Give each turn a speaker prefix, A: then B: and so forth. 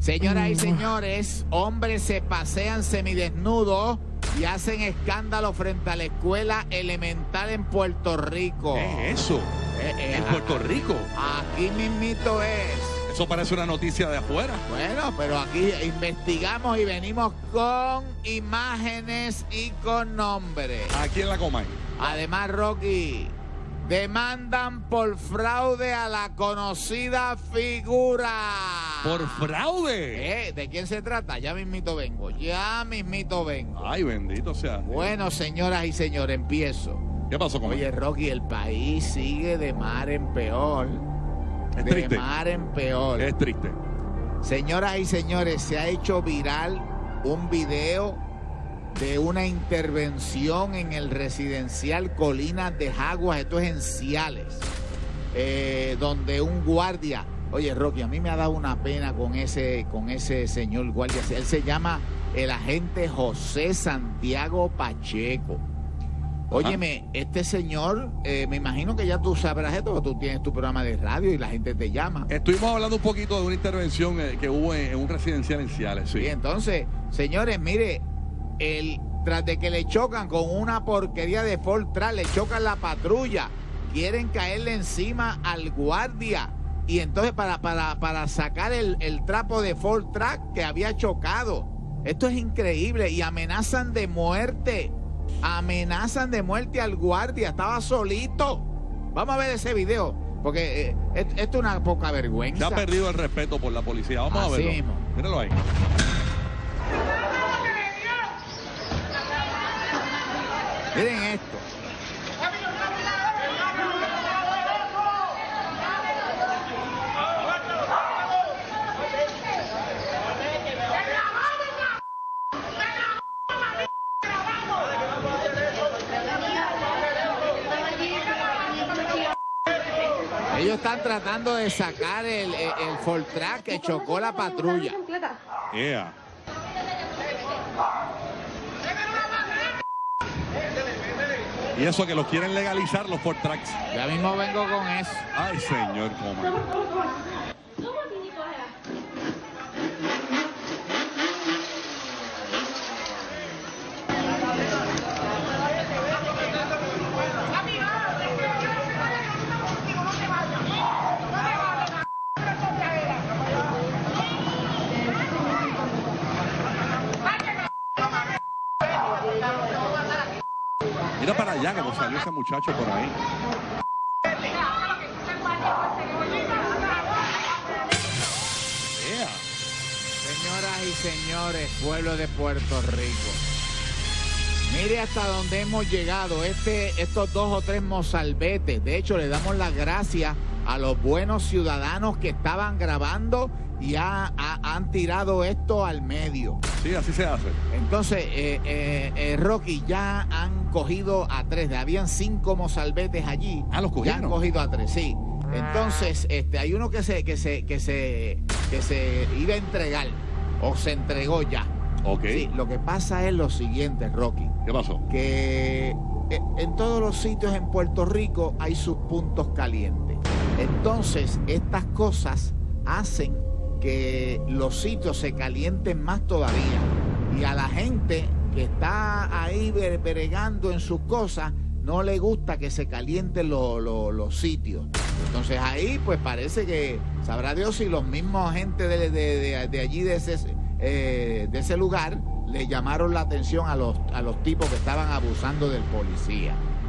A: Señoras y señores, hombres se pasean semidesnudos y hacen escándalo frente a la escuela elemental en Puerto Rico.
B: ¿Qué es eso? ¿En Puerto Rico?
A: Aquí mismito es.
B: Eso parece una noticia de afuera.
A: Bueno, pero aquí investigamos y venimos con imágenes y con nombres.
B: Aquí en la Comay.
A: Además, Rocky, demandan por fraude a la conocida figura.
B: ¿Por fraude?
A: ¿De quién se trata? Ya mismito vengo.
B: Ay, bendito sea.
A: Bueno, señoras y señores, empiezo.
B: ¿Qué pasó con
A: Oye, Rocky, el país sigue de mar en peor.
B: Es triste.
A: De mar en peor.
B: Es triste.
A: Señoras y señores, se ha hecho viral un video de una intervención en el residencial Colinas de Jaguas, esto es en Ciales, donde un guardia, oye, Rocky, a mí me ha dado una pena con ese señor guardia, él se llama el agente José Santiago Pacheco. Óyeme, este señor, me imagino que ya tú sabrás esto, porque tú tienes tu programa de radio y la gente te llama.
B: Estuvimos hablando un poquito de una intervención que hubo en un residencial en Ciales, sí.
A: Y entonces, señores, mire, tras de que le chocan con una porquería de Ford Track, le chocan la patrulla, quieren caerle encima al guardia. Y entonces para sacar el trapo de Ford Track que había chocado. Esto es increíble. Y amenazan de muerte. Amenazan de muerte al guardia. Estaba solito. Vamos a ver ese video. Porque esto es una poca vergüenza.
B: Se ha perdido el respeto por la policía. Vamos a verlo.
A: Mismo.
B: Míralo ahí.
A: Miren esto. Ellos están tratando de sacar el Ford Track que chocó la patrulla.
B: Yeah. Y eso que los quieren legalizar los Ford Tracks.
A: Ya mismo vengo con eso.
B: Ay, señor, cómo. Mira para allá como salió ese muchacho por ahí. Yeah.
A: Señoras y señores, pueblo de Puerto Rico. Mire hasta dónde hemos llegado. Estos 2 o 3 mozalbetes. De hecho, le damos las gracias a los buenos ciudadanos que estaban grabando y han tirado esto al medio.
B: Sí, así se hace.
A: Entonces, Rocky, ya han cogido a 3. Habían 5 mozalbetes allí.
B: Ah, los cogieron.
A: Ya han cogido a 3, sí. Entonces, hay uno que se iba a entregar o se entregó ya.
B: Ok.
A: Sí, lo que pasa es lo siguiente, Rocky.
B: ¿Qué pasó?
A: Que en todos los sitios en Puerto Rico hay sus puntos calientes. Entonces, estas cosas hacen que los sitios se calienten más todavía. Y a la gente que está ahí bregando en sus cosas, no le gusta que se calienten los sitios. Entonces ahí pues parece que, sabrá Dios si los mismos gente de allí, de ese lugar, le llamaron la atención a los tipos que estaban abusando del policía.